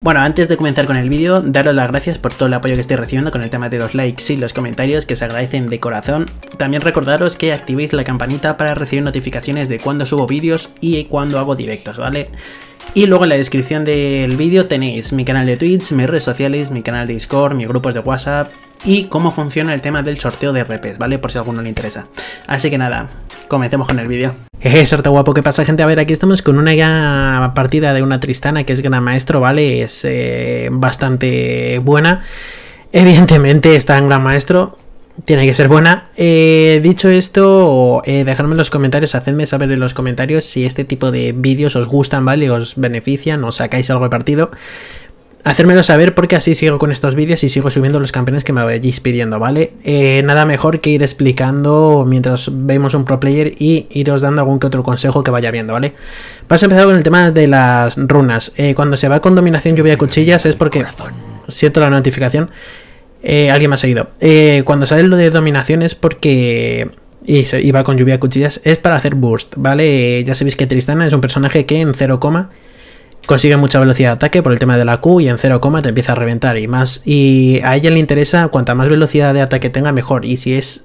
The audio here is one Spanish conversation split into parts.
Bueno, antes de comenzar con el vídeo, daros las gracias por todo el apoyo que estoy recibiendo con el tema de los likes y los comentarios, que se agradecen de corazón. También recordaros que activéis la campanita para recibir notificaciones de cuando subo vídeos y cuando hago directos, ¿vale? Y luego en la descripción del vídeo tenéis mi canal de Twitch, mis redes sociales, mi canal de Discord, mis grupos de WhatsApp y cómo funciona el tema del sorteo de RPs, ¿vale? Por si a alguno le interesa. Así que nada, comencemos con el vídeo. Sorte guapo, ¿qué pasa, gente? A ver, aquí estamos con una partida de una Tristana que es Gran Maestro, ¿vale? Es bastante buena. Evidentemente está en Gran Maestro, tiene que ser buena. Dicho esto, dejadme en los comentarios, hacedme saber en los comentarios si este tipo de vídeos os gustan, ¿vale? Os benefician, os sacáis algo de partido. Hacérmelo saber porque así sigo con estos vídeos y sigo subiendo los campeones que me vayáis pidiendo, ¿vale? Nada mejor que ir explicando mientras vemos un pro player y iros dando algún que otro consejo que vaya viendo, ¿vale? Vamos a empezar con el tema de las runas. Cuando se va con dominación lluvia de cuchillas es porque... Siento la notificación. Alguien me ha seguido. Cuando sale lo de dominación es porque... Y va con lluvia de cuchillas es para hacer burst, ¿vale? Ya sabéis que Tristana es un personaje que en 0, consigue mucha velocidad de ataque por el tema de la Q y en 0, te empieza a reventar y más. Y a ella le interesa cuanta más velocidad de ataque tenga mejor. Y si es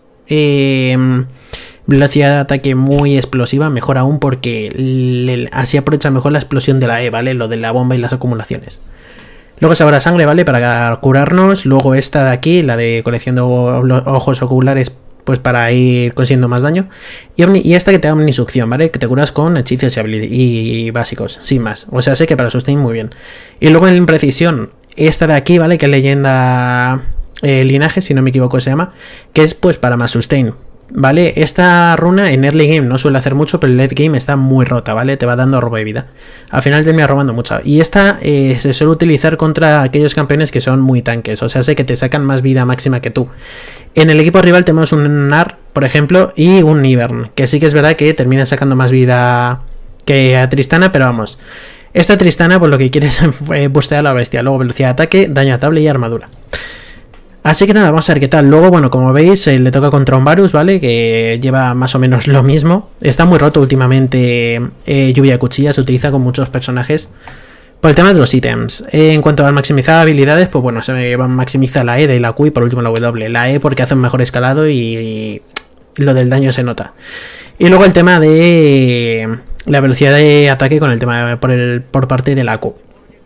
velocidad de ataque muy explosiva, mejor aún porque así aprovecha mejor la explosión de la E, ¿vale? Lo de la bomba y las acumulaciones. Luego se habrá sangre, ¿vale? Para curarnos. Luego esta de aquí, la de colección de ojos oculares, pues para ir consiguiendo más daño. Y esta que te da omnisucción, ¿vale? Que te curas con hechizos y básicos, sin más. O sea, sé que para sustain muy bien. Y luego en imprecisión, esta de aquí, ¿vale? Que es leyenda linaje, si no me equivoco se llama. Que es pues para más sustain, ¿vale? Esta runa en early game no suele hacer mucho, pero en late game está muy rota, ¿vale? Te va dando robo de vida. Al final termina robando mucho. Y esta se suele utilizar contra aquellos campeones que son muy tanques. O sea, sé que te sacan más vida máxima que tú. En el equipo rival tenemos un Nar, por ejemplo, y un Ivern, que sí que es verdad que termina sacando más vida que a Tristana, pero vamos. Esta Tristana, pues lo que quiere es bustear a la bestia. Luego velocidad de ataque, daño atable y armadura. Así que nada, vamos a ver qué tal. Luego, bueno, como veis, le toca contra un Varus, ¿vale? Que lleva más o menos lo mismo. Está muy roto últimamente. Lluvia de cuchillas se utiliza con muchos personajes. Por el tema de los ítems. En cuanto a maximizar habilidades, pues bueno, se maximiza la E y la Q y por último la W. La E porque hace un mejor escalado y lo del daño se nota. Y luego el tema de la velocidad de ataque con el tema por parte de la Q.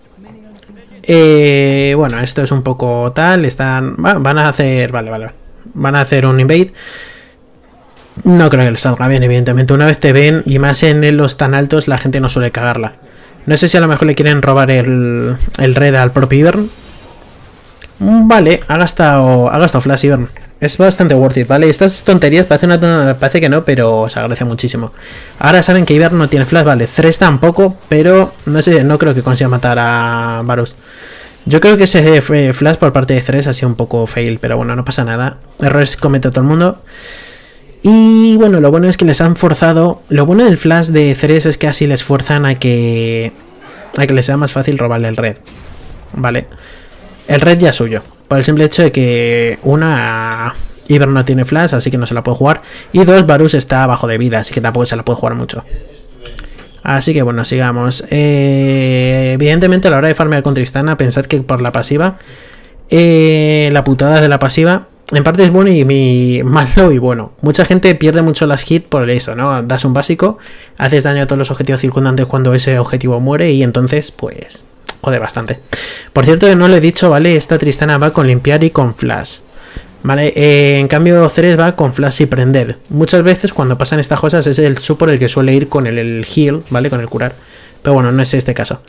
Bueno, esto es un poco tal. Van a hacer... Vale. Van a hacer un invade. No creo que les salga bien, evidentemente. Una vez te ven, y más en los tan altos, la gente no suele cagarla. No sé si a lo mejor le quieren robar el red al propio Ivern. Vale, ha gastado flash Ivern. Es bastante worth it, ¿vale? Estas tonterías parece que no, pero se agradecia muchísimo. Ahora saben que Ivern no tiene flash, vale. Thresh tampoco, pero no sé, no creo que consiga matar a Varus. Yo creo que ese flash por parte de Thresh ha sido un poco fail, pero bueno, no pasa nada. Errores comete todo el mundo. Y bueno, lo bueno es que les han forzado. Lo bueno del flash de Thresh es que así les fuerzan a que les sea más fácil robarle el red. Vale. El red ya es suyo. Por el simple hecho de que una, Ivern no tiene flash, así que no se la puede jugar. Y dos, Varus está bajo de vida, así que tampoco se la puede jugar mucho. Así que bueno, sigamos. Evidentemente a la hora de farmear con Tristana, pensad que por la pasiva, la putada de la pasiva, en parte es bueno y malo y bueno. Mucha gente pierde mucho las hits por eso, ¿no? Das un básico, haces daño a todos los objetivos circundantes cuando ese objetivo muere y entonces, pues, jode bastante. Por cierto, no le he dicho, ¿vale? Esta Tristana va con limpiar y con flash, ¿vale? En cambio, Thresh va con flash y prender. Muchas veces cuando pasan estas cosas es el support el que suele ir con el heal, ¿vale? Con el curar. Pero bueno, no es este caso.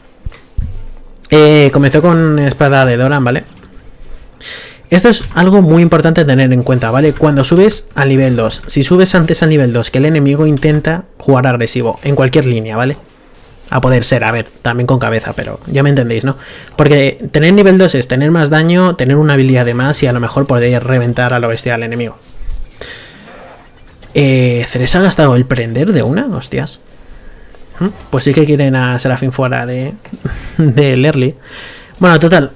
Comenzó con espada de Doran, ¿vale? Esto es algo muy importante tener en cuenta, ¿vale? Cuando subes al nivel 2, si subes antes al nivel 2 que el enemigo intenta jugar agresivo, en cualquier línea, ¿vale? A poder ser, a ver, también con cabeza, pero ya me entendéis, ¿no? Porque tener nivel 2 es tener más daño, tener una habilidad de más y a lo mejor poder reventar a la bestia al enemigo. ¿Thresh ha gastado el prender de una? Hostias. Pues sí que quieren a Seraphine fuera del early. Bueno, total.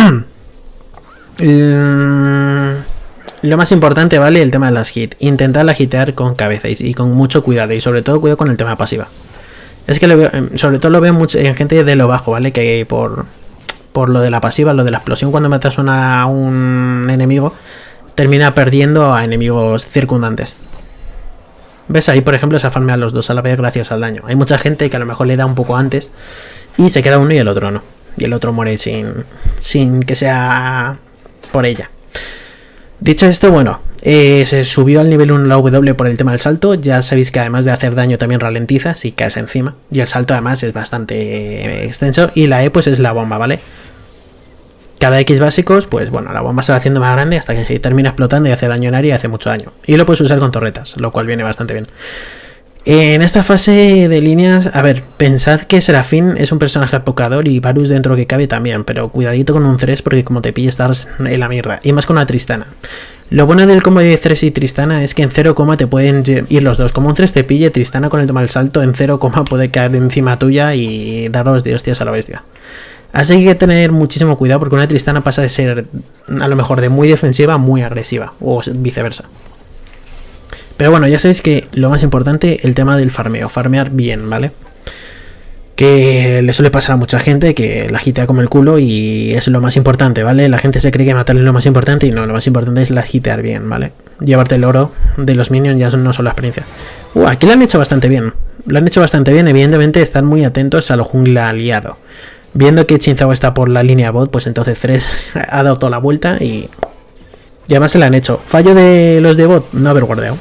Lo más importante, ¿vale? El tema de las hits. Intentarla hitear con cabeza y con mucho cuidado. Y sobre todo cuidado con el tema pasiva. Es que sobre todo lo veo mucho en gente de lo bajo, ¿vale? Que por por lo de la pasiva, lo de la explosión cuando matas a un enemigo, termina perdiendo a enemigos circundantes. ¿Ves? Ahí, por ejemplo, se farmean los dos a la vez gracias al daño. Hay mucha gente que a lo mejor le da un poco antes y se queda uno y el otro no. Y el otro muere sin que sea por ella. Dicho esto, bueno, se subió al nivel 1 la W por el tema del salto. Ya sabéis que además de hacer daño también ralentiza si caes encima. Y el salto además es bastante extenso. Y la E pues es la bomba, ¿vale? Cada X básicos, pues bueno, la bomba se va haciendo más grande hasta que termina explotando y hace daño en área y hace mucho daño. Y lo puedes usar con torretas, lo cual viene bastante bien. En esta fase de líneas, a ver, pensad que Serafín es un personaje apocador y Varus dentro que cabe también, pero cuidadito con un Thresh porque como te pille estás en la mierda, y más con una Tristana. Lo bueno del combo de Thresh y Tristana es que en 0, te pueden ir los dos, como un Thresh te pille, Tristana con el tema del salto en 0, puede caer encima tuya y daros de hostias a la bestia. Así que hay que tener muchísimo cuidado porque una Tristana pasa de ser a lo mejor de muy defensiva a muy agresiva, o viceversa. Pero bueno, ya sabéis que lo más importante, el tema del farmeo, farmear bien, ¿vale? Que le suele pasar a mucha gente que la hitea como el culo y es lo más importante, ¿vale? La gente se cree que matarle es lo más importante y no, lo más importante es la hitear bien, ¿vale? Llevarte el oro de los minions ya no solo la experiencia. Aquí lo han hecho bastante bien, evidentemente están muy atentos a lo jungla aliado. Viendo que Chinzao está por la línea bot, pues entonces Thresh ha dado toda la vuelta y además se la han hecho. Fallo de los de bot, no haber guardado.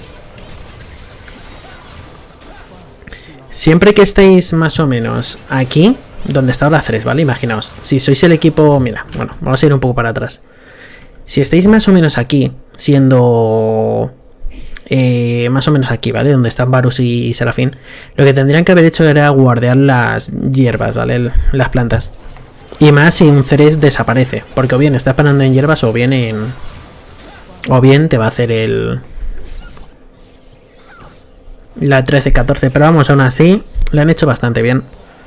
Siempre que estéis más o menos aquí, donde está ahora Thresh, ¿vale? Imaginaos, si sois el equipo... Mira, bueno, vamos a ir un poco para atrás. Si estáis más o menos aquí, siendo... más o menos aquí, ¿vale? Donde están Varus y Serafín. Lo que tendrían que haber hecho era guardear las hierbas, ¿vale? Las plantas. Y más si un Thresh desaparece. Porque o bien está parando en hierbas o bien en... O bien te va a hacer el... La 13-14, pero vamos, aún así lo han hecho bastante bien.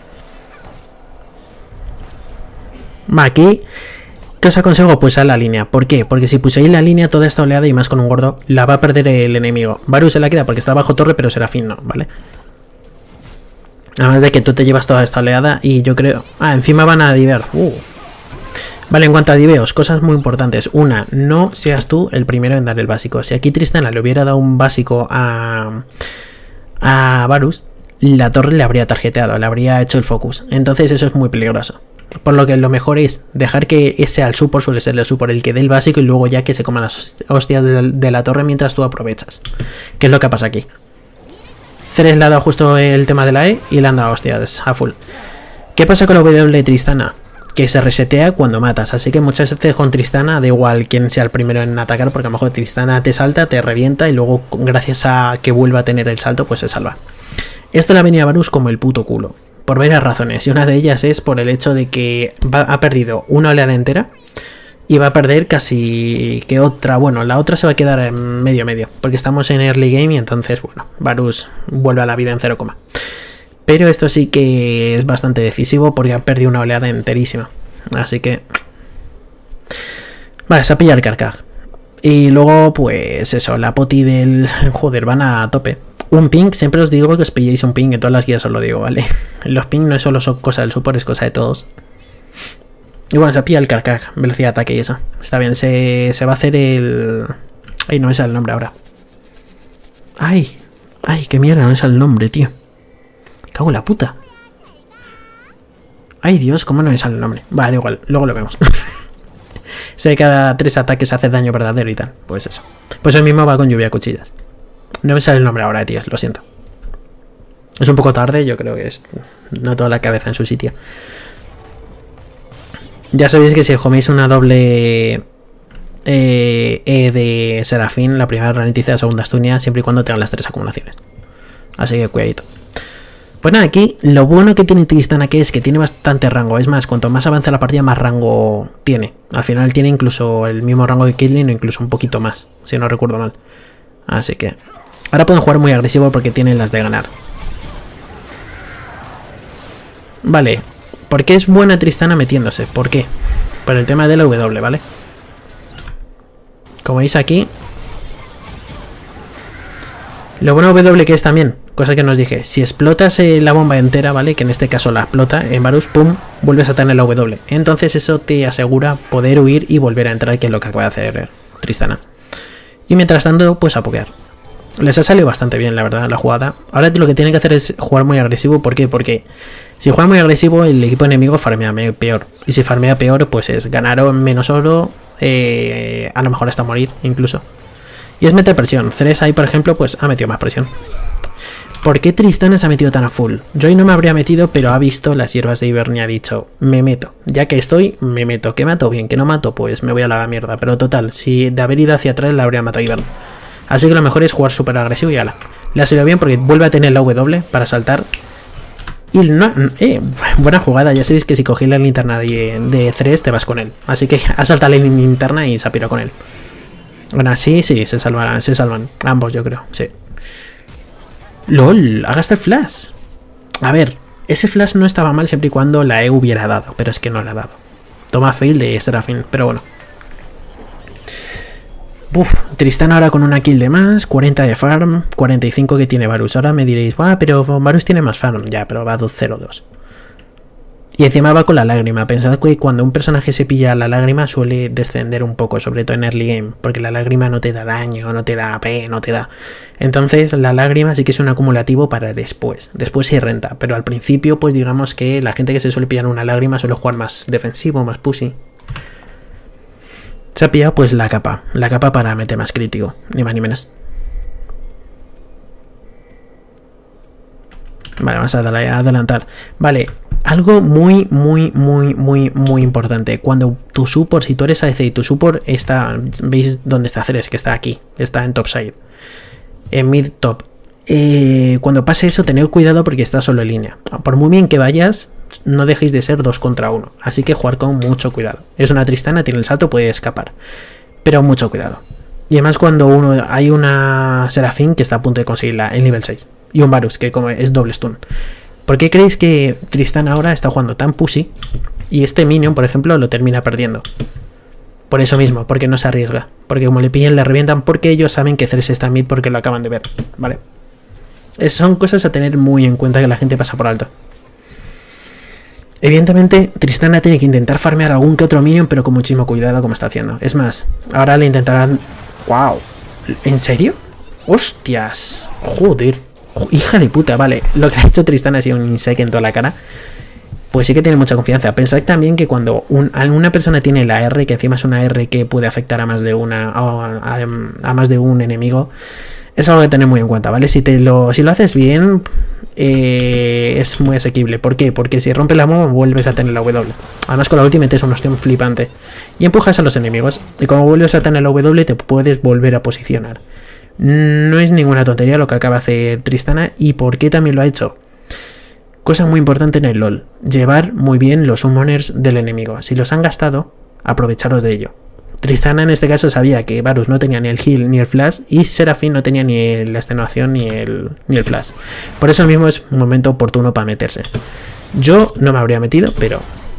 Va, aquí, ¿qué os aconsejo? Pues a la línea. ¿Por qué? Porque si puséis la línea, toda esta oleada y más con un gordo, la va a perder el enemigo. Varus se la queda porque está bajo torre, pero Serafín no, ¿vale? Además de que tú te llevas toda esta oleada y yo creo... Ah, encima van a diver. Vale, en cuanto a diveos, cosas muy importantes. Una, no seas tú el primero en dar el básico. Si aquí Tristana le hubiera dado un básico a Varus, la torre le habría tarjeteado, le habría hecho el focus. Entonces eso es muy peligroso. Por lo que lo mejor es dejar que sea el support, suele ser el support el que dé el básico y luego ya que se coman las hostias de la torre mientras tú aprovechas. ¿Qué es lo que pasa aquí? Thresh le ha dado justo el tema de la E y le han dado hostias a full. ¿Qué pasa con la W de Tristana? Que se resetea cuando matas, así que muchas veces con Tristana da igual quién sea el primero en atacar, porque a lo mejor Tristana te salta, te revienta y luego gracias a que vuelva a tener el salto pues se salva. Esto le ha venido a Varus como el puto culo, por varias razones, y una de ellas es por el hecho de que ha perdido una oleada entera y va a perder casi que otra, bueno, la otra se va a quedar en medio, porque estamos en early game y entonces, bueno, Varus vuelve a la vida en 0, pero esto sí que es bastante decisivo porque ha perdido una oleada enterísima. Así que... Vale, se ha pillado el Carcaj. Y luego, pues eso, la poti del... Joder, van a tope. Un ping, siempre os digo que os pilléis un ping, en todas las guías os lo digo, ¿vale? Los ping no solo son cosa del support, es cosa de todos. Y bueno, se ha pillado el Carcaj, velocidad de ataque y eso. Está bien, se va a hacer el... Ay, no me sale el nombre ahora. Ay, qué mierda, no me sale el nombre, tío. Cago en la puta. Ay Dios, cómo no me sale el nombre. Vale, igual, luego lo vemos. Sé que cada 3 ataques hace daño verdadero y tal. Pues eso. Pues el mismo va con lluvia de cuchillas. No me sale el nombre ahora, tío, lo siento. Es un poco tarde, yo creo que es... No toda la cabeza en su sitio. Ya sabéis que si coméis una doble de Serafín, la primera ralentiza, la segunda estunia, siempre y cuando tengan las 3 acumulaciones. Así que cuidadito. Pues nada, aquí lo bueno que tiene Tristana que es que tiene bastante rango. Es más, cuanto más avanza la partida, más rango tiene. Al final tiene incluso el mismo rango de Caitlyn o incluso un poquito más, si no recuerdo mal. Así que ahora pueden jugar muy agresivo porque tienen las de ganar. Vale, ¿por qué es buena Tristana metiéndose? ¿Por qué? Por el tema de la W, ¿vale? Como veis aquí... Lo bueno W que es también, cosa que nos dije, si explotas la bomba entera, ¿vale? Que en este caso la explota en Varus, pum, vuelves a tener la W. Entonces eso te asegura poder huir y volver a entrar, que es lo que acaba de hacer Tristana. Y mientras tanto, pues a pokear. Les ha salido bastante bien, la verdad, la jugada. Ahora lo que tienen que hacer es jugar muy agresivo. ¿Por qué? Porque si juegan muy agresivo, el equipo enemigo farmea peor. Y si farmea peor, pues es ganar menos oro, a lo mejor hasta morir incluso. Y es meter presión. Ceres ahí, por ejemplo, pues ha metido más presión. ¿Por qué Tristana se ha metido tan a full? Yo ahí no me habría metido, pero ha visto las hierbas de Ivern y ha dicho, me meto. Ya que estoy, me meto. ¿Que mato? Bien. ¿Que no mato? Pues me voy a la mierda. Pero total, si de haber ido hacia atrás la habría matado Ivern. Así que lo mejor es jugar súper agresivo y ala. Le ha salido bien porque vuelve a tener la W para saltar. Y no, buena jugada. Ya sabéis que si cogéis la linterna de Ceres te vas con él. Así que ha saltado la linterna y se ha pirado con él. Bueno, sí, se salvan. Ambos, yo creo, sí. LOL, ha gastado el flash. A ver, ese flash no estaba mal siempre y cuando la E hubiera dado. Pero es que no la ha dado. Toma fail de Seraphine, pero bueno. Tristana ahora con una kill de más, 40 de farm, 45 que tiene Varus. Ahora me diréis, pero Varus tiene más farm. Ya, pero va 2-0-2. Y encima va con la lágrima. Pensad que cuando un personaje se pilla la lágrima suele descender un poco, sobre todo en early game, porque la lágrima no te da daño, no te da AP, no te da... Entonces la lágrima sí que es un acumulativo para después. Después sí renta, pero al principio pues digamos que la gente que se suele pillar una lágrima suele jugar más defensivo, más pussy. Se ha pillado pues la capa para meter más crítico, ni más ni menos. Vale, vamos a adelantar. Vale, algo muy importante. Cuando tu support, si tú eres ADC y tu support está, ¿veis dónde está Ceres? Que está aquí, está en top side, en mid top. Cuando pase eso, tened cuidado porque está solo en línea. Por muy bien que vayas, no dejéis de ser 2 contra 1. Así que jugar con mucho cuidado. Es una Tristana, tiene el salto, puede escapar. Pero mucho cuidado. Y además cuando hay una Seraphine que está a punto de conseguirla en nivel 6. Y un Varus que como es doble stun. ¿Por qué creéis que Tristana ahora está jugando tan pussy? Y este minion, por ejemplo, lo termina perdiendo. Por eso mismo, porque no se arriesga. Porque como le pillan, le revientan, porque ellos saben que Ceres está mid porque lo acaban de ver. Vale. Son cosas a tener muy en cuenta que la gente pasa por alto. Evidentemente, Tristana tiene que intentar farmear algún que otro minion, pero con muchísimo cuidado como está haciendo. Es más, ahora le intentarán... ¡Wow! ¿En serio? ¡Hostias! ¡Joder! ¡Hija de puta! Vale, lo que ha hecho Tristana ha sido un insect en toda la cara. Pues sí que tiene mucha confianza. Pensad también que cuando una persona tiene la R, que encima es una R que puede afectar a más de a más de un enemigo, es algo que tener muy en cuenta, ¿vale? Si lo haces bien, es muy asequible. ¿Por qué? Porque si rompe la bomba vuelves a tener la W. Además con la ultimate es una opción flipante. Y empujas a los enemigos. Y como vuelves a tener la W te puedes volver a posicionar. No es ninguna tontería lo que acaba de hacer Tristana. ¿Y por qué también lo ha hecho? Cosa muy importante en el LoL. Llevar muy bien los summoners del enemigo. Si los han gastado, aprovecharos de ello. Tristana en este caso sabía que Varus no tenía ni el heal ni el flash y Seraphine no tenía ni la extenuación ni el flash. Por eso mismo es un momento oportuno para meterse. Yo no me habría metido, pero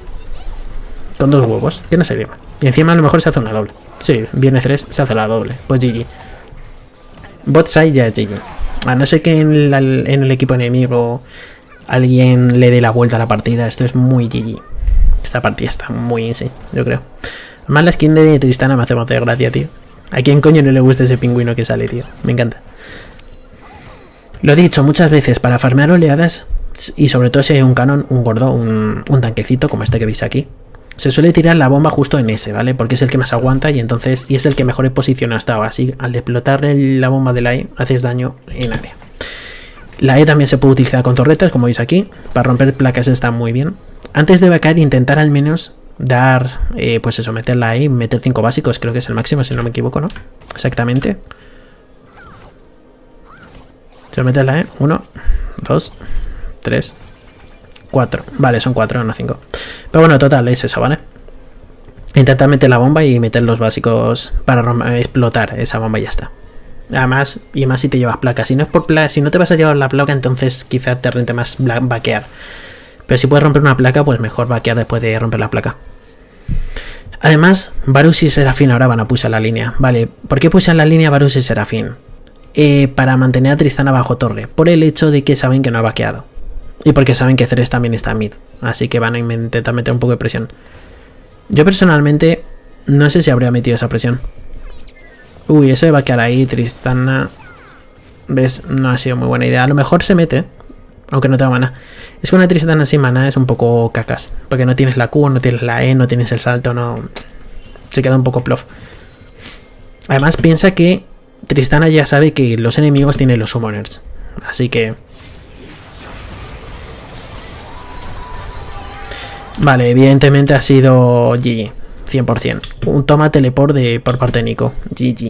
con 2 huevos, que no sería mal. Y encima a lo mejor se hace una doble. Sí, viene 3, se hace la doble. Pues GG. Bot side ya es GG. A no ser que en el equipo enemigo alguien le dé la vuelta a la partida, esto es muy GG. Esta partida está muy easy, yo creo. Además la skin de Tristana me hace más de gracia, tío. ¿A quién coño no le gusta ese pingüino que sale, tío? Me encanta. Lo he dicho muchas veces, para farmear oleadas, y sobre todo si hay un canon, un gordo, un tanquecito como este que veis aquí, se suele tirar la bomba justo en ese, ¿vale? Porque es el que más aguanta y entonces es el que mejor posición ha estado. Así, al explotar la bomba de la E, haces daño en área. La E también se puede utilizar con torretas, como veis aquí. Para romper placas está muy bien. Antes de vacar, intentar al menos dar, pues eso, meterla ahí, meter 5 básicos, creo que es el máximo, si no me equivoco, ¿no? Exactamente. Se mete la E, 1, 2, 3, 4. Vale, son 4, no 5. Pero bueno, total, es eso, ¿vale? Intentar meter la bomba y meter los básicos para explotar esa bomba y ya está. Además, y más si te llevas placa. Si no es por placa, si no te vas a llevar la placa, entonces quizá te rente más vaquear. Pero si puedes romper una placa, pues mejor vaquear después de romper la placa. Además, Varus y Seraphine ahora van a pushar la línea. Vale, ¿por qué pushan la línea Varus y Seraphine? para mantener a Tristana bajo torre, por el hecho de que saben que no ha vaqueado. Y porque saben que Ceres también está mid. Así que van a intentar meter un poco de presión. Yo personalmente no sé si habría metido esa presión. Uy, eso de vaquear ahí, Tristana... ¿Ves? No ha sido muy buena idea. A lo mejor se mete, aunque no tenga mana. Es que una Tristana sin mana es un poco cacas. Porque no tienes la Q, no tienes la E, no tienes el salto, no... Se queda un poco plof. Además piensa que Tristana ya sabe que los enemigos tienen los summoners. Así que... Vale, evidentemente ha sido GG. 100%. Un toma teleport por parte de Nico. GG.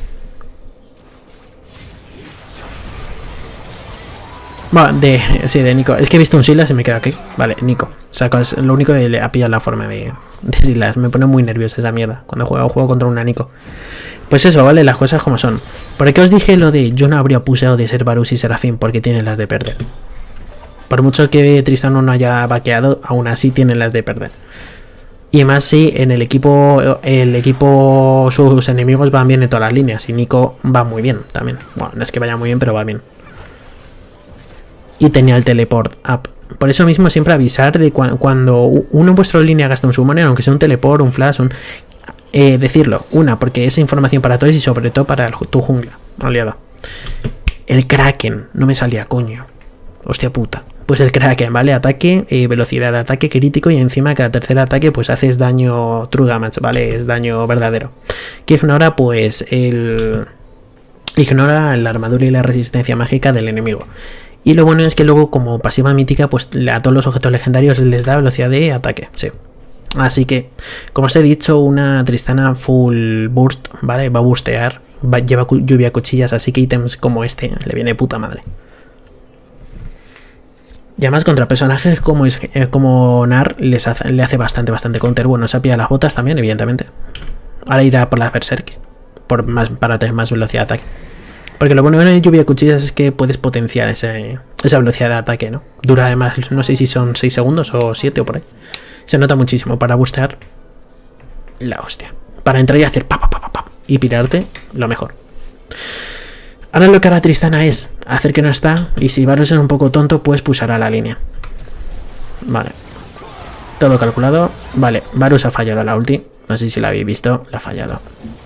Bueno, sí, de Nico. Es que he visto un Silas y me queda aquí. Vale, Nico. O sea, es lo único que le ha pillado la forma de Silas. Me pone muy nerviosa esa mierda cuando juego contra una Nico. Pues eso, vale, las cosas como son. ¿Por qué os dije lo de yo no habría puseado de ser Varus y Serafín? Porque tienen las de perder. Por mucho que Tristana no haya vaqueado, aún así tienen las de perder. Y más si en el equipo sus enemigos van bien en todas las líneas. Y Nico va muy bien también. Bueno, no es que vaya muy bien, pero va bien. Y tenía el teleport up. Por eso mismo siempre avisar de cuando uno en vuestra línea gasta un summoner, aunque sea un teleport, un flash, decirlo. Porque es información para todos y sobre todo para tu jungla, aliado. El Kraken, no me salía, coño. Hostia puta. Pues el Kraken, ¿vale? Ataque, velocidad de ataque crítico y encima cada tercer ataque pues haces daño true damage, ¿vale? Es daño verdadero. Que ignora pues ignora la armadura y la resistencia mágica del enemigo. Y lo bueno es que luego como pasiva mítica pues a todos los objetos legendarios les da velocidad de ataque, sí. Así que, como os he dicho, una Tristana full burst, ¿vale? Va a burstear, lleva lluvia de cuchillas, así que ítems como este le viene puta madre. Y además contra personajes como Nar le hace bastante counter. Bueno, se ha pillado las botas también, evidentemente. Ahora irá por las Berserk para tener más velocidad de ataque. Porque lo bueno de lluvia de cuchillas es que puedes potenciar esa velocidad de ataque, ¿no? Dura además, no sé si son 6 segundos o 7 o por ahí. Se nota muchísimo para bustear. La hostia. Para entrar y hacer y pirarte, lo mejor. Ahora lo que hará Tristana es hacer que no está. Y si Varus es un poco tonto, pues pulsará la línea. Vale. Todo calculado. Vale, Varus ha fallado la ulti. No sé si la habéis visto. La ha fallado.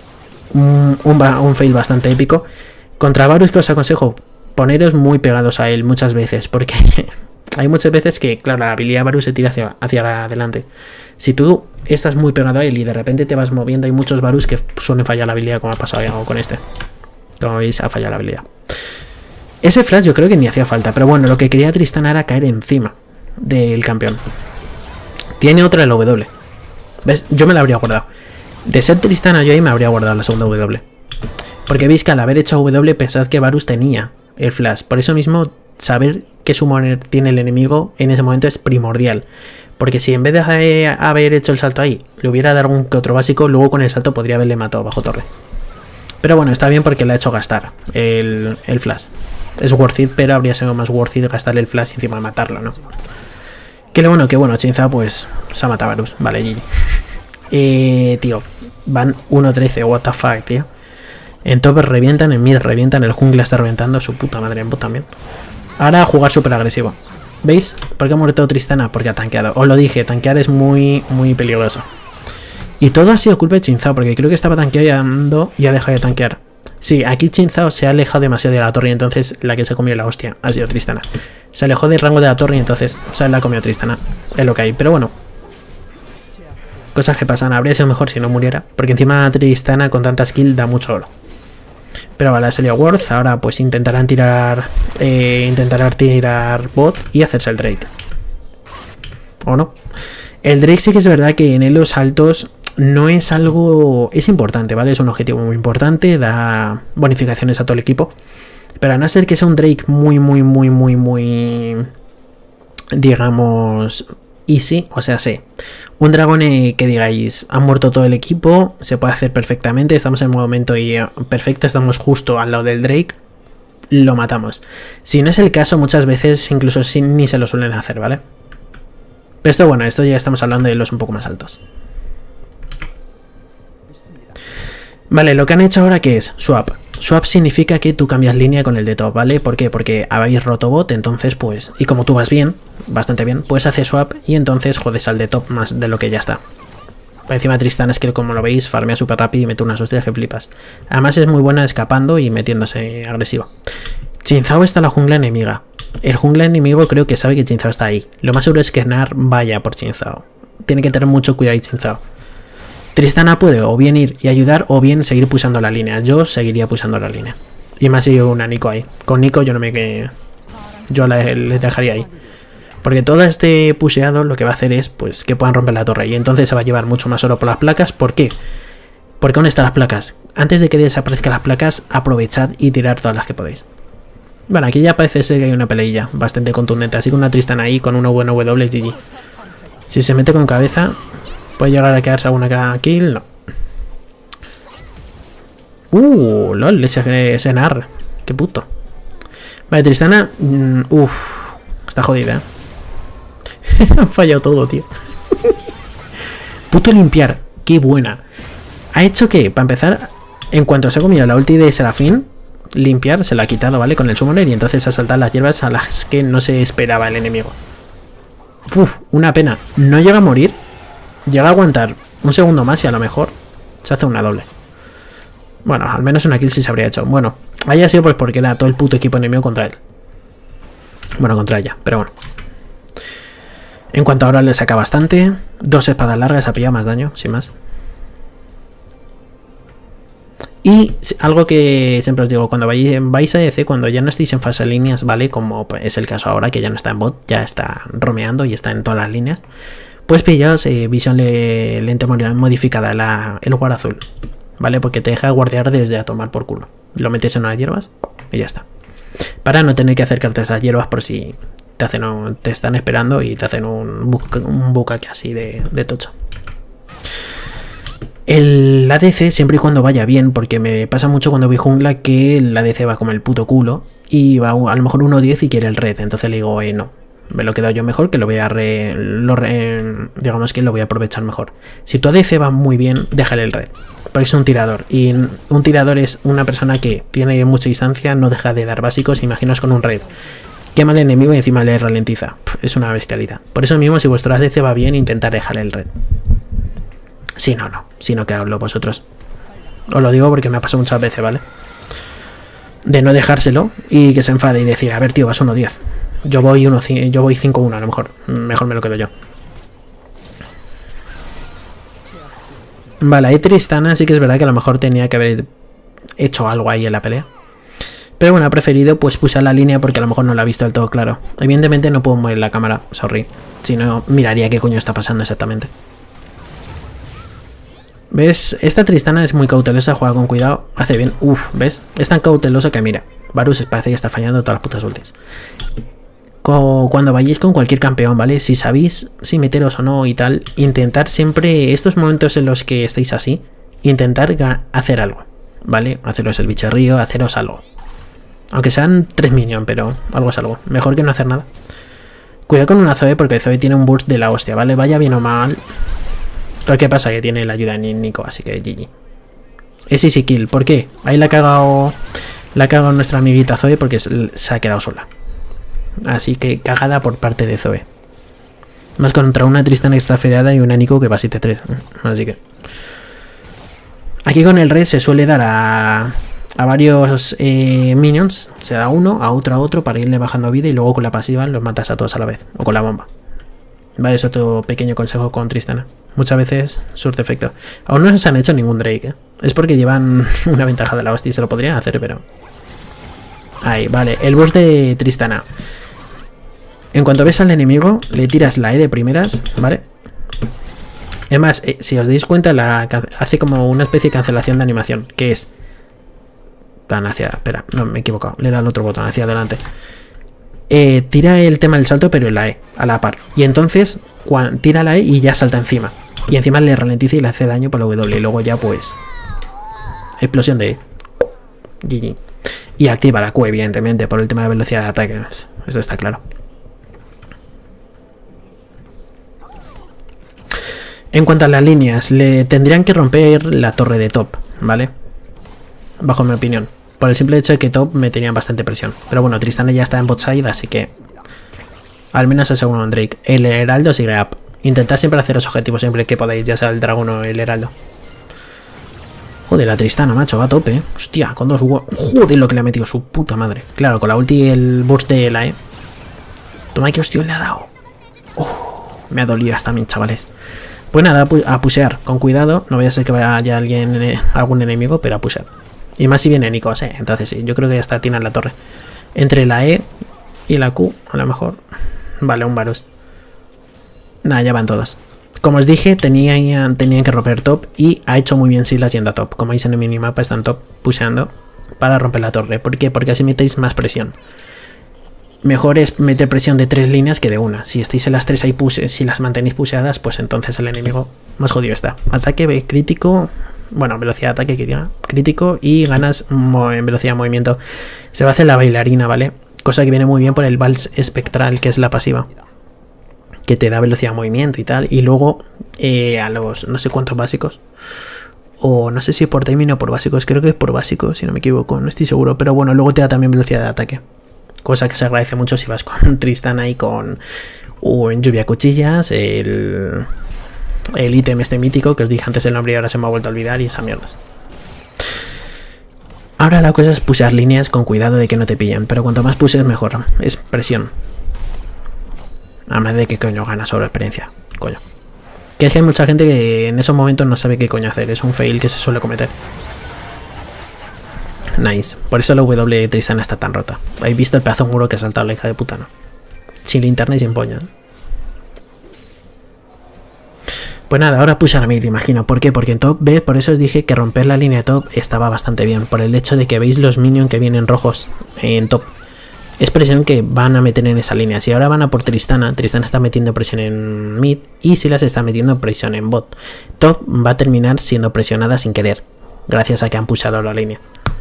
Un fail bastante épico. Contra Varus, que os aconsejo, poneros muy pegados a él muchas veces. Porque hay muchas veces que, claro, la habilidad de Varus se tira hacia adelante. Si tú estás muy pegado a él y de repente te vas moviendo, hay muchos Varus que suelen fallar la habilidad, como ha pasado con este. Como veis, ha fallado la habilidad. Ese flash yo creo que ni hacía falta. Pero bueno, lo que quería Tristana era caer encima del campeón. Tiene otra el W. ¿Ves? Yo me la habría guardado. De ser Tristana yo ahí me habría guardado la segunda W. Porque veis que al haber hecho W pensad que Varus tenía el flash. Por eso mismo saber qué summoner tiene el enemigo en ese momento es primordial. Porque si en vez de haber hecho el salto ahí le hubiera dado algún que otro básico, luego con el salto podría haberle matado bajo torre. Pero bueno, está bien porque le ha hecho gastar el flash. Es worth it, pero habría sido más worth it gastarle el flash y encima matarlo, ¿no? Que bueno, Chinza pues se ha matado a Varus. Vale, GG. Tío, van 1-13, what the fuck, tío. En top revientan, en mid revientan, el jungla está reventando, su puta madre, en bot también. Ahora a jugar súper agresivo. ¿Veis? ¿Por qué ha muerto Tristana? Porque ha tanqueado. Os lo dije, tanquear es muy peligroso. Y todo ha sido culpa de Chinzao, porque creo que estaba tanqueando y ha dejado de tanquear. Sí, aquí Chinzao se ha alejado demasiado de la torre y entonces la que se comió la hostia ha sido Tristana. Se alejó del rango de la torre y entonces se la ha comido Tristana. Es lo que hay, pero bueno. Cosas que pasan, habría sido mejor si no muriera, porque encima Tristana con tanta skill da mucho oro. Pero vale, ha salido Worth, ahora pues intentarán tirar bot y hacerse el Drake. ¿O no? El Drake sí que es verdad que en los altos no es algo... Es importante, ¿vale? Es un objetivo muy importante, da bonificaciones a todo el equipo. Pero a no ser que sea un Drake muy... digamos... easy, o sea, sí. Un dragón que digáis, ha muerto todo el equipo, se puede hacer perfectamente, estamos en un momento perfecto, estamos justo al lado del Drake, lo matamos. Si no es el caso, muchas veces incluso ni se lo suelen hacer, ¿vale? Pero esto, bueno, esto ya estamos hablando de los un poco más altos. Vale, lo que han hecho ahora, ¿qué es? Swap. Swap significa que tú cambias línea con el de top, ¿vale? ¿Por qué? Porque habéis roto bot, entonces pues... Y como tú vas bien, bastante bien, pues hace swap y entonces jodes al de top más de lo que ya está. Por encima Tristana es que como lo veis, farmea súper rápido y mete unas hostias que flipas. Además es muy buena escapando y metiéndose agresivo. Chinzao está en la jungla enemiga. El jungla enemigo creo que sabe que Chinzao está ahí. Lo más seguro es que Gnar vaya por Chinzao. Tiene que tener mucho cuidado ahí Chinzao. Tristana puede o bien ir y ayudar o bien seguir pulsando la línea. Yo seguiría pulsando la línea. Y me ha sido una Nico ahí. Con Nico yo no me... Yo le dejaría ahí. Porque todo este puseado lo que va a hacer es pues que puedan romper la torre. Y entonces se va a llevar mucho más oro por las placas. ¿Por qué? Porque ¿dónde están las placas? Antes de que desaparezcan las placas, aprovechad y tirar todas las que podéis. Bueno, aquí ya parece ser que hay una peleilla bastante contundente. Así que una Tristana ahí con una buena W GG. Si se mete con cabeza... ¿Puede llegar a quedarse alguna kill? No. LOL, ese nar. Qué puto. Vale, Tristana. Está jodida, Han fallado todo, tío. Puto limpiar. Qué buena. Ha hecho que, para empezar, en cuanto se ha comido la ulti de Serafín, limpiar se la ha quitado, ¿vale? Con el summoner y entonces ha saltado las hierbas a las que no se esperaba el enemigo. Una pena. No llega a morir. Llega a aguantar un segundo más y a lo mejor se hace una doble. Bueno, al menos una kill sí se habría hecho. Bueno, haya sido pues porque era todo el puto equipo enemigo contra él. Bueno, contra ella, pero bueno. En cuanto a ahora le saca bastante. 2 espadas largas, ha pillado más daño, sin más. Y algo que siempre os digo, cuando vais a EC, cuando ya no estéis en fase de líneas, ¿vale? Como es el caso ahora, que ya no está en bot, ya está romeando y está en todas las líneas. Pues pillaos visión lente modificada, el guard azul, ¿vale? Porque te deja guardiar desde a tomar por culo. Lo metes en unas hierbas y ya está. Para no tener que acercarte a esas hierbas por si te están esperando y te hacen un bucaque así de tocho. El ADC siempre y cuando vaya bien, porque me pasa mucho cuando voy jungla que el ADC va como el puto culo y va a lo mejor 1-10 y quiere el red, entonces le digo, no. Me lo quedo yo mejor, que lo voy a digamos que lo voy a aprovechar mejor. Si tu ADC va muy bien, déjale el red. Porque es un tirador. Y un tirador es una persona que tiene mucha distancia, no deja de dar básicos. Imaginaos con un red. Quema al enemigo y encima le ralentiza. Es una bestialidad. Por eso mismo, si vuestro ADC va bien, intentar dejarle el red. Si no, no. Si no, quedadlo vosotros. Os lo digo porque me ha pasado muchas veces, ¿vale? De no dejárselo y que se enfade y decir, a ver, tío, vas 1-10. Yo voy 5-1 a lo mejor. Mejor me lo quedo yo. Vale, ahí Tristana sí que es verdad que a lo mejor tenía que haber hecho algo ahí en la pelea. Pero bueno, ha preferido pues pulsar la línea porque a lo mejor no la ha visto del todo claro. Evidentemente no puedo mover la cámara, sorry. Si no, miraría qué coño está pasando exactamente. ¿Ves? Esta Tristana es muy cautelosa, juega con cuidado, hace bien. ¿Ves? Es tan cautelosa que mira, Varus parece que está fallando todas las putas ultis. Cuando vayáis con cualquier campeón, ¿vale? Si sabéis si meteros o no y tal, intentar siempre, estos momentos en los que estáis así, intentar hacer algo, ¿vale? Haceros el bicharrío, haceros algo. Aunque sean 3 minions, pero algo es algo. Mejor que no hacer nada. Cuidado con una Zoe porque Zoe tiene un burst de la hostia, ¿vale? Vaya bien o mal. Pero ¿qué pasa? Que tiene la ayuda de Nico, así que GG. Es easy kill, ¿por qué? Ahí la ha cagado nuestra amiguita Zoe porque se ha quedado sola. Así que cagada por parte de Zoe. Más contra una Tristana extrafeada y una Nico que va 7-3. Así que... Aquí con el red se suele dar a varios minions. Se da uno, a otro para irle bajando vida y luego con la pasiva los matas a todos a la vez. O con la bomba. Vale, es otro pequeño consejo con Tristana. Muchas veces surte efecto. Aún no se han hecho ningún Drake, ¿eh? Es porque llevan una ventaja de la hostia y se lo podrían hacer, pero... Ahí, vale. El boss de Tristana. En cuanto ves al enemigo, le tiras la E de primeras, ¿vale? Es más, si os dais cuenta, hace como una especie de cancelación de animación, que es... Tan hacia... Espera, no, me he equivocado. Le da el otro botón, hacia adelante. Tira el tema del salto, pero en la E, a la par. Y entonces, tira la E y ya salta encima. Y encima le ralentiza y le hace daño por la W. Y luego ya, pues... Explosión de E. GG. Y activa la Q, evidentemente, por el tema de velocidad de ataque. Eso está claro. En cuanto a las líneas, le tendrían que romper la torre de top, ¿vale? Bajo mi opinión. Por el simple hecho de que top me tenían bastante presión. Pero bueno, Tristana ya está en bot side, así que al menos aseguro un Drake. El Heraldo sigue up. Intentad siempre hacer los objetivos siempre que podáis, ya sea el dragón o el Heraldo. Joder, la Tristana, macho, va a tope, Hostia, con dos... Joder, lo que le ha metido su puta madre. Claro, con la ulti y el burst de la Toma, que hostia le ha dado. Me ha dolido hasta también, chavales. Pues nada, a pusear, con cuidado. No vaya a ser que vaya alguien, algún enemigo, pero a pusear. Y más si viene Nikos, entonces sí, yo creo que ya está Tina en la torre. Entre la E y la Q, a lo mejor. Vale, un Varus. Nada, ya van todos. Como os dije, tenían que romper top y ha hecho muy bien Sylas yendo a top. Como veis en el minimapa, están top puseando para romper la torre. ¿Por qué? Porque así metéis más presión. Mejor es meter presión de 3 líneas que de una. Si estáis en las 3 ahí si las mantenéis puseadas, pues entonces el enemigo más jodido está. Ataque crítico, bueno, velocidad de ataque crítico y ganas en velocidad de movimiento. Se va a hacer la bailarina, ¿vale? Cosa que viene muy bien por el vals espectral, que es la pasiva, que te da velocidad de movimiento y tal. Y luego a los no sé cuántos básicos, o no sé si por timing o por básicos, creo que es por básicos, si no me equivoco, no estoy seguro. Pero bueno, luego te da también velocidad de ataque. Cosa que se agradece mucho si vas con Tristana y con lluvia cuchillas, el ítem este mítico que os dije antes el nombre y ahora se me ha vuelto a olvidar y esas mierdas. Ahora la cosa es pusear líneas con cuidado de que no te pillen, pero cuanto más puses mejor, es presión. Además de que coño gana sobre experiencia, coño. Que es que hay mucha gente que en esos momentos no sabe qué coño hacer, es un fail que se suele cometer. Nice, por eso la W de Tristana está tan rota. ¿Habéis visto el pedazo de muro que ha saltado la hija de puta, no? Sin linterna y sin poña. Pues nada, ahora push a mid, imagino. ¿Por qué? Porque en top B, por eso os dije que romper la línea de top estaba bastante bien. Por el hecho de que veis los minions que vienen rojos en top. Es presión que van a meter en esa línea. Si ahora van a por Tristana, Tristana está metiendo presión en mid y Sylas está metiendo presión en bot. Top va a terminar siendo presionada sin querer, gracias a que han pushado la línea.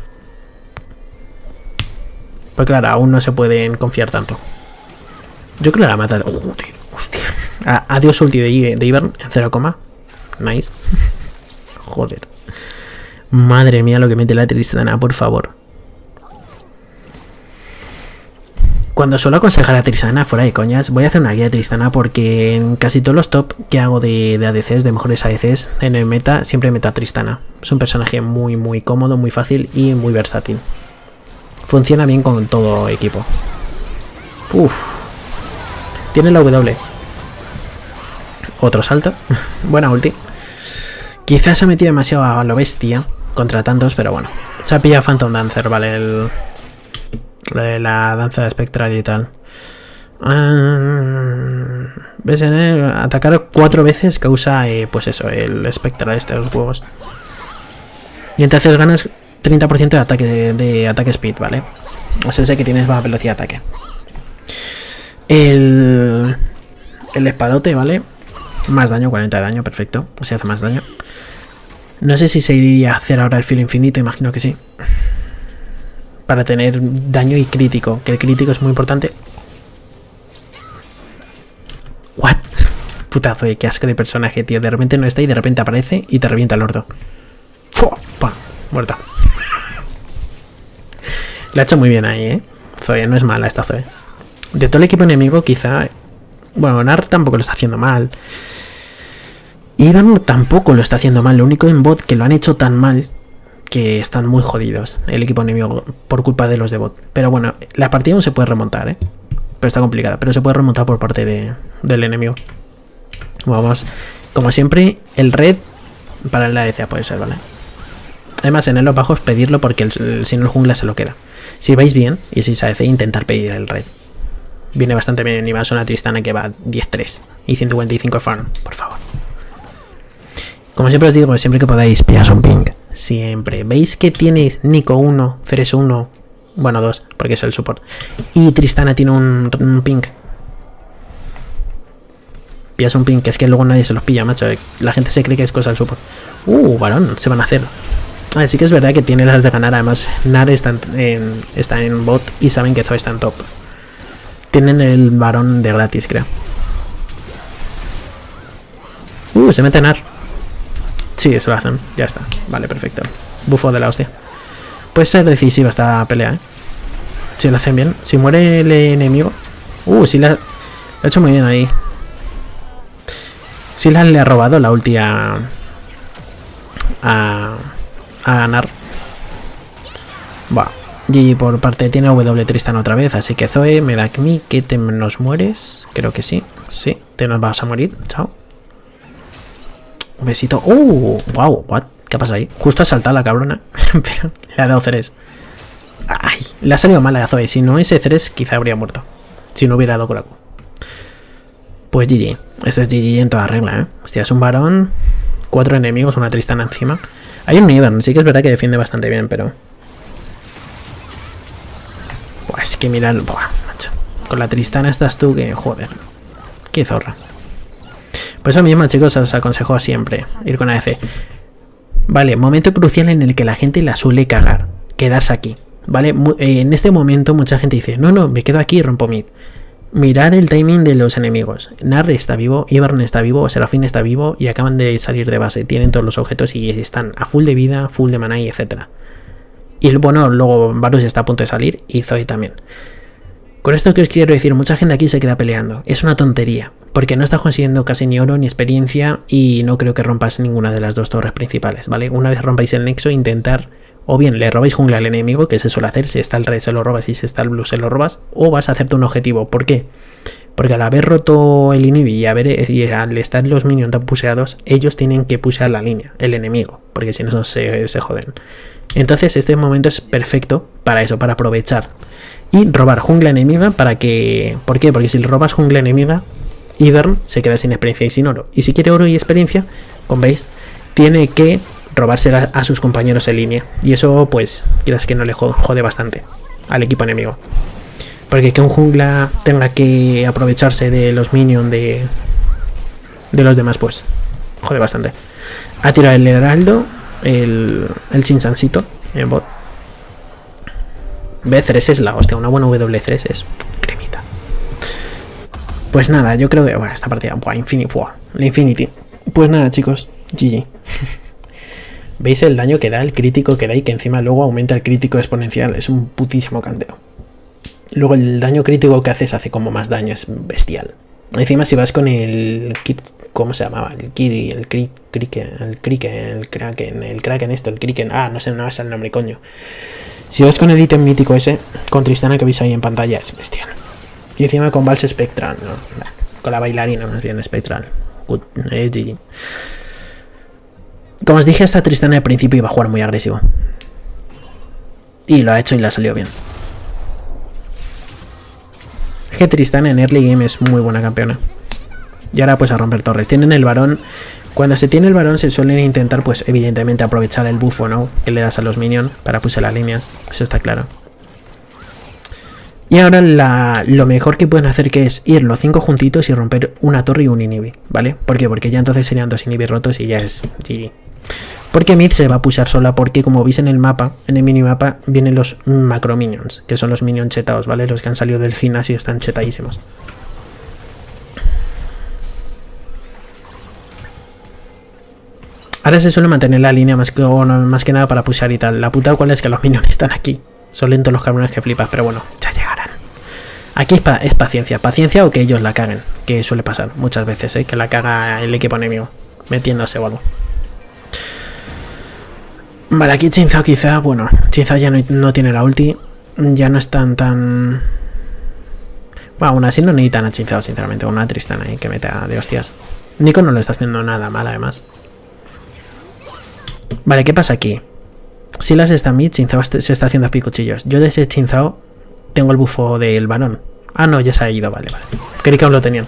Pues claro, aún no se pueden confiar tanto. Yo creo que la ha matado. Joder, hostia. Adiós ulti de Ivern en 0, nice. Joder. Madre mía lo que mete la Tristana, por favor. Cuando suelo aconsejar a Tristana, fuera de coñas, voy a hacer una guía de Tristana porque en casi todos los top que hago de ADCs, de mejores ADCs, en el meta, siempre meto a Tristana. Es un personaje muy cómodo, muy fácil y muy versátil. Funciona bien con todo equipo. Uff. Tiene la W. Otro salto. Buena ulti. Quizás se ha metido demasiado a lo bestia contra tantos, pero bueno. Se ha pillado Phantom Dancer, vale. La danza espectral y tal. ¿Ves? Atacar 4 veces causa, pues eso, el espectral este de los juegos. Y entonces ganas 30% de ataque speed, ¿vale? O sea, sé que tienes más velocidad de ataque. El espadote, ¿vale? Más daño, 40 de daño, perfecto. O sea, hace más daño. No sé si se iría a hacer ahora el filo infinito, imagino que sí. Para tener daño y crítico, que el crítico es muy importante. What? Putazo, qué asco de personaje, tío. De repente no está y de repente aparece y te revienta el orto. ¡Fua! ¡Pam! Muerta. La ha hecho muy bien ahí, Zoe, no es mala esta Zoe. De todo el equipo enemigo, quizá... Bueno, Nar tampoco lo está haciendo mal. Ivern tampoco lo está haciendo mal. Lo único en bot que lo han hecho tan mal que están muy jodidos el equipo enemigo por culpa de los de bot. Pero bueno, la partida aún se puede remontar, Pero está complicada. Pero se puede remontar por parte del enemigo. Vamos. Como siempre, el red para la ADC puede ser, ¿vale? Además, en los bajos pedirlo porque si no el jungla se lo queda. Si vais bien y si se ADC, intentar pedir el red. Viene bastante bien y más una Tristana que va 10-3 y 155 farm, por favor. Como siempre os digo, siempre que podáis, pillas un ping. Siempre. ¿Veis que tiene Nico 1, Ceres 1? Bueno, 2, porque es el support. Y Tristana tiene un ping. Pillas un ping, que es que luego nadie se los pilla, macho. La gente se cree que es cosa del support. Varón, se van a hacer. Sí que es verdad que tiene las de ganar. Además, Nar está en bot y saben que Zoe está en top. Tienen el varón de gratis, creo. Se mete Nar. Sí, eso lo hacen. Ya está. Vale, perfecto. Bufo de la hostia. Puede ser decisiva esta pelea, ¿eh? Si lo hacen bien. Si muere el enemigo... sí lo ha hecho muy bien ahí. Sí le ha robado la ulti a ganar. Va. GG por parte. Tiene W Tristan otra vez. Así que Zoe, me da a mí que te nos mueres. Creo que sí. Sí, te nos vas a morir. Chao. Un besito. Wow, what? ¿Qué pasa ahí? Justo ha saltado la cabrona. Pero le ha dado 3. Ay, le ha salido mal a Zoe. Si no ese 3 quizá habría muerto. Si no hubiera dado Kuraku. Pues GG. Este es GG en toda regla, ¿eh? Hostia, es un varón. 4 enemigos, una Tristana encima. Hay un Ivern, sí que es verdad que defiende bastante bien, pero... Buah, es que mira... Buah, macho. Con la Tristana estás tú que... Joder. Qué zorra. Por eso mismo, chicos, os aconsejo siempre ir con ADC. Vale, momento crucial en el que la gente la suele cagar. Quedarse aquí. ¿Vale? En este momento mucha gente dice, no, me quedo aquí y rompo mid. Mirad el timing de los enemigos. Nar está vivo, Ivern está vivo, Serafín está vivo y acaban de salir de base. Tienen todos los objetos y están a full de vida, full de mana y etc. Y bueno, luego Varus está a punto de salir y Zoe también. Con esto que os quiero decir, mucha gente aquí se queda peleando. Es una tontería, porque no está consiguiendo casi ni oro ni experiencia y no creo que rompas ninguna de las dos torres principales, ¿vale? Una vez rompáis el nexo, intentar... O bien le robáis jungla al enemigo, que se suele hacer, si está el red se lo robas y si está el blue se lo robas, o vas a hacerte un objetivo. ¿Por qué? Porque al haber roto el inhibi y al estar los minions tan puseados, ellos tienen que pusear la línea, el enemigo, porque si no se joden. Entonces este momento es perfecto para eso, para aprovechar y robar jungla enemiga para que... ¿Por qué? Porque si le robas jungla enemiga, Ivern se queda sin experiencia y sin oro. Y si quiere oro y experiencia, como veis, tiene que... robársela a sus compañeros en línea. Y eso, pues, quieras que no le jode bastante al equipo enemigo. Porque que un jungla tenga que aprovecharse de los minions de los demás, pues, jode bastante. Ha tirado el heraldo, el chinchancito en bot. B3 es la hostia, una buena W3 es cremita. Pues nada, yo creo que... Bueno, esta partida... la Infinity. Pues nada, chicos, GG. ¿Veis el daño que da, el crítico que da y que encima luego aumenta el crítico exponencial? Es un putísimo canteo. Luego el daño crítico que haces hace como más daño, es bestial. Encima si vas con el kit, ¿cómo se llamaba? El Kiri, el Kraken esto, el Kriken. No sé, no es el nombre, coño. Si vas con el ítem mítico ese, con Tristana que veis ahí en pantalla, es bestial. Y encima con Vals Spectral, ¿no? Con la bailarina más bien Spectral. GG. Como os dije, esta Tristana al principio iba a jugar muy agresivo. Y lo ha hecho y le ha salido bien. Es que Tristana en early game es muy buena campeona. Y ahora pues a romper torres. Tienen el varón. Cuando se tiene el varón se suelen intentar pues evidentemente aprovechar el buffo, ¿no? Que le das a los minions para pushar las líneas. Eso está claro. Y ahora lo mejor que pueden hacer que es ir los 5 juntitos y romper una torre y un inhibi, ¿vale? ¿Por qué? Porque ya entonces serían 2 inhibis rotos y ya es GG. Porque mid se va a pushar sola porque como veis en el mapa, en el minimapa, vienen los macro minions, que son los minions chetados, ¿vale? Los que han salido del gimnasio y están chetadísimos. Ahora se suele mantener la línea más que nada para pushar y tal. La puta cual es que los minions están aquí. Son lentos los cabrones que flipas, pero bueno, ya llegarán. Aquí es paciencia. Paciencia o que ellos la caguen, que suele pasar muchas veces, ¿eh? Que la caga el equipo enemigo, metiéndose o algo. Vale, aquí Chinzao quizá, bueno, Chinzao ya no tiene la ulti. Ya no están tan... Bueno, aún así no necesitan a Chinzao, sinceramente. Una Tristana ahí que meta de hostias. Nico no lo está haciendo nada mal, además. Vale, ¿qué pasa aquí? Si las está mid, Chinzao se está haciendo picuchillos. Yo de ese Chinzao tengo el bufo del varón. No, ya se ha ido, vale. Creí que aún lo tenían.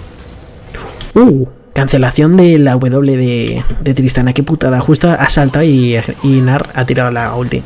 Cancelación de la W de Tristana, qué putada. Justo ha saltado y Nar ha tirado la ulti.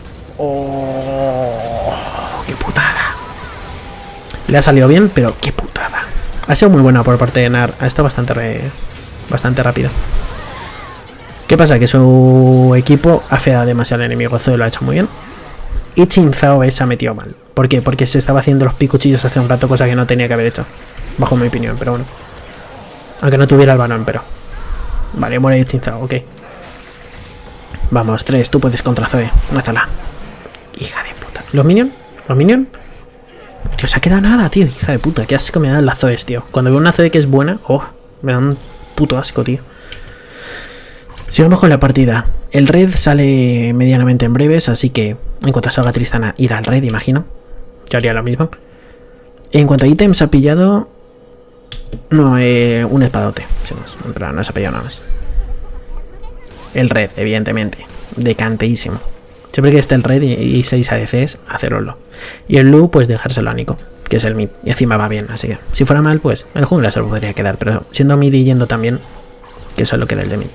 Qué putada. Le ha salido bien, pero qué putada. Ha sido muy buena por parte de Nar. Ha estado bastante rápido. ¿Qué pasa? Que su equipo ha feado demasiado al enemigo. Zoe lo ha hecho muy bien. Y Chinzao se ha metido mal. ¿Por qué? Porque se estaba haciendo los picuchillos hace un rato, cosa que no tenía que haber hecho. Bajo mi opinión, pero bueno. Aunque no tuviera el balón, pero... Vale, muere Chinzao, ok. Vamos, 3, tú puedes contra Zoe. Mátala. Hija de puta. ¿Los minions? ¿Los minions? Tío, se ha quedado nada, tío. Hija de puta. Qué asco me dan las Zoes, tío. Cuando veo una Zoe que es buena, oh, me dan un puto asco, tío. Sigamos con la partida. El red sale medianamente en breves, así que en cuanto salga Tristana, irá al red, imagino. Yo haría lo mismo. En cuanto a ítems, ha pillado... No, un espadote. En plan, no se ha pillado nada más. El red, evidentemente. Decanteísimo. Siempre que esté el red y 6 ADCs, haceroslo. Y el blue, pues dejárselo a Nico, que es el mid. Y encima va bien, así que si fuera mal, pues el jungla se lo podría quedar. Pero siendo mid y yendo también, que eso es lo que da el de mid.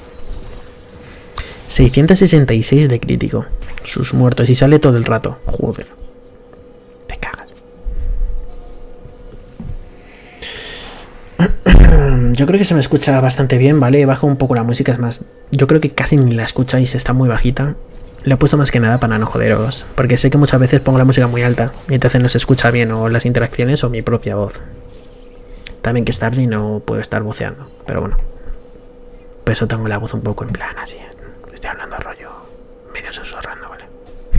666 de crítico. Sus muertos. Y sale todo el rato. Joder. Te cagas. Yo creo que se me escucha bastante bien, ¿vale? Bajo un poco la música, es más... Yo creo que casi ni la escucháis, está muy bajita. Le he puesto más que nada para no joderos, porque sé que muchas veces pongo la música muy alta y entonces no se escucha bien o las interacciones o mi propia voz. También que es tarde y no puedo estar voceando, pero bueno. Por eso tengo la voz un poco en plan así. Estoy hablando rollo medio susurrando, ¿vale?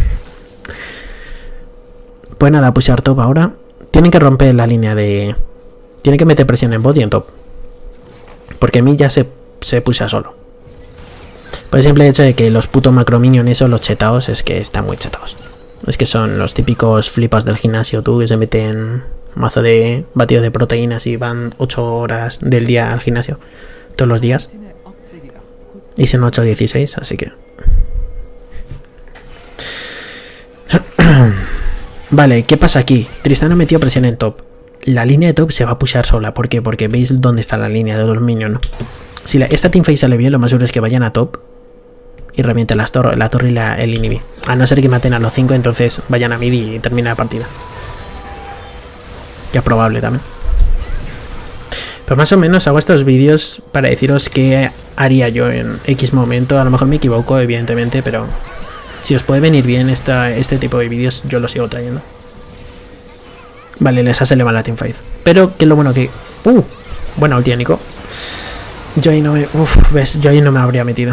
Pues nada, pushear top ahora. Tienen que romper la línea de... Tienen que meter presión en bot y en top. Porque a mí ya se pushea solo. Por el simple hecho de que los putos macro minions esos, los chetaos, es que están muy chetados. Es que son los típicos flipas del gimnasio, tú, que se meten mazo de batido de proteínas y van 8 horas del día al gimnasio. Todos los días. Y son 8 o 16, así que... Vale, ¿qué pasa aquí? Tristana metió presión en top. La línea de top se va a pushar sola. ¿Por qué? Porque veis dónde está la línea de los minions, ¿no? Si esta teamfight sale bien, lo más seguro es que vayan a top y revienten la torre y el inhibi. A no ser que maten a los 5, entonces vayan a mid y termine la partida. Que es probable también. Pero más o menos hago estos vídeos para deciros qué haría yo en X momento. A lo mejor me equivoco, evidentemente, pero si os puede venir bien este tipo de vídeos, yo lo sigo trayendo. Vale, les hace elevar la teamfight. Pero que es lo bueno que... buena ulti, Nico. Yo ahí no me... ves, yo ahí no me habría metido.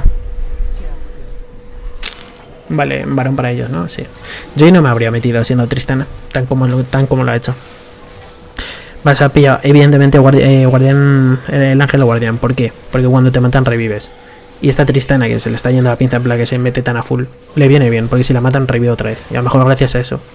Vale, varón para ellos, ¿no? Sí. Yo ahí no me habría metido siendo Tristana, tan como lo ha hecho. Vas a pillar, evidentemente, guardián, el ángel o guardián. ¿Por qué? Porque cuando te matan revives. Y esta Tristana, que se le está yendo la pinza en plan que se mete tan a full, le viene bien, porque si la matan revive otra vez. Y a lo mejor gracias a eso.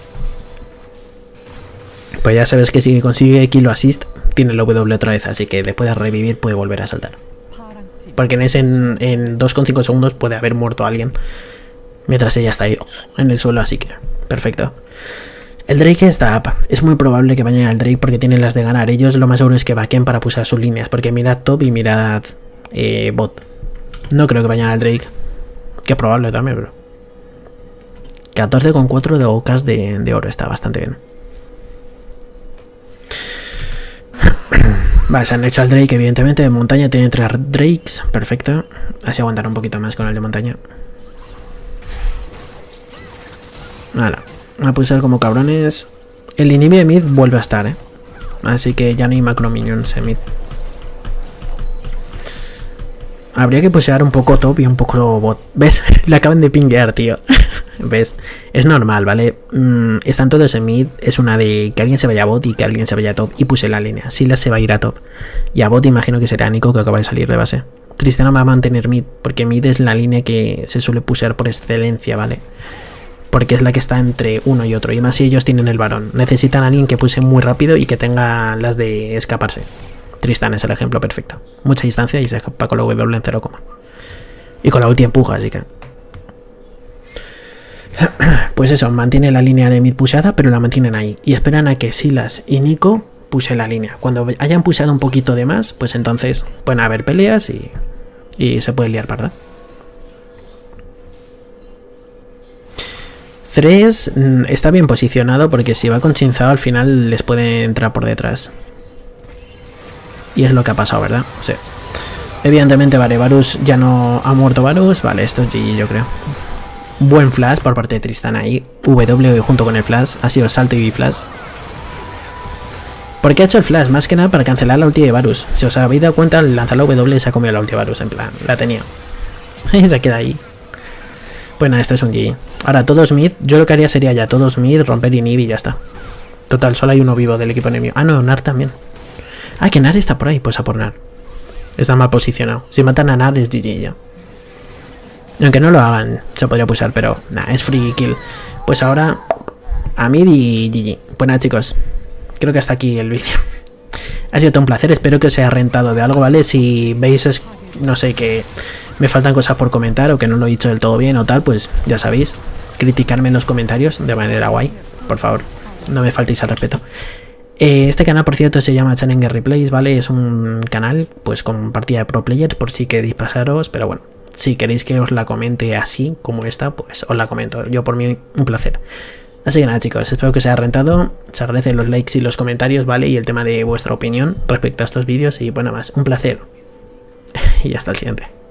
Pues ya sabes que si consigue kill o assist, tiene el W otra vez, así que después de revivir puede volver a saltar. Porque en 2,5 segundos puede haber muerto alguien mientras ella está ahí en el suelo, así que perfecto. El Drake está up. Es muy probable que vayan al Drake porque tienen las de ganar. Ellos lo más seguro es que vaqueen para pusar sus líneas, porque mirad top y mirad bot. No creo que vayan al Drake, que es probable también, pero 14,4 de ocas de oro, está bastante bien. Vale, se han hecho al Drake, evidentemente. De montaña tiene 3 Drakes. Perfecto. Así aguantar un poquito más con el de montaña. Vale. A pulsar como cabrones. El inhibi de mid vuelve a estar, así que ya no hay macro minions en mid. Habría que pulsar un poco top y un poco bot. ¿Ves? Le acaban de pinguear, tío. ¿Ves? Es normal, ¿vale? Están todos en mid. Es una de que alguien se vaya a bot y que alguien se vaya a top. Y puse la línea. Sila se va a ir a top. Y a bot imagino que será Nico, que acaba de salir de base. Tristana va a mantener mid, porque mid es la línea que se suele pusear por excelencia, ¿vale? Porque es la que está entre uno y otro. Y más si ellos tienen el varón. Necesitan a alguien que puse muy rápido y que tenga las de escaparse. Tristana es el ejemplo perfecto. Mucha distancia y se escapa con la W en 0, y con la ulti empuja, así que... Pues eso, mantiene la línea de mid pushada, pero la mantienen ahí. Y esperan a que Silas y Nico puse la línea. Cuando hayan pushado un poquito de más, pues entonces pueden haber peleas y se puede liar, ¿verdad? 3 está bien posicionado porque si va con Chinzao al final les puede entrar por detrás. Y es lo que ha pasado, ¿verdad? Sí. Evidentemente, vale, Varus ya no ha muerto Varus. Vale, esto es GG, yo creo. Buen flash por parte de Tristana ahí. W junto con el flash. Ha sido salto y flash. ¿Por qué ha hecho el flash? Más que nada para cancelar la ulti de Varus. Si os habéis dado cuenta, al lanzar la W se ha comido la ulti de Varus. En plan, la tenía. Se queda ahí. Pues nada, este es un GG. Ahora todos mid, yo lo que haría sería ya todos mid, romper inhib y ya está. Total, solo hay uno vivo del equipo enemigo. Ah, no, Nar también. Ah, que Nar está por ahí, pues a por Nar. Está mal posicionado. Si matan a Nar es GG ya. Aunque no lo hagan, se podría pulsar, pero nada, es free kill. Pues ahora a mid y GG. Pues nada, chicos, creo que hasta aquí el vídeo. Ha sido todo un placer, espero que os haya rentado de algo, ¿vale? Si veis, no sé, que me faltan cosas por comentar o que no lo he dicho del todo bien o tal, pues ya sabéis, criticarme en los comentarios de manera guay, por favor, no me faltéis al respeto. Este canal, por cierto, se llama Challenger Replays, ¿vale? Es un canal, pues, con partida de pro players, por si queréis pasaros, pero bueno, si queréis que os la comente así, como esta, pues os la comento. Yo, por mí, un placer. Así que nada, chicos, espero que os haya rentado. Se agradecen los likes y los comentarios, ¿vale? Y el tema de vuestra opinión respecto a estos vídeos. Y bueno, más, un placer. Y hasta el siguiente.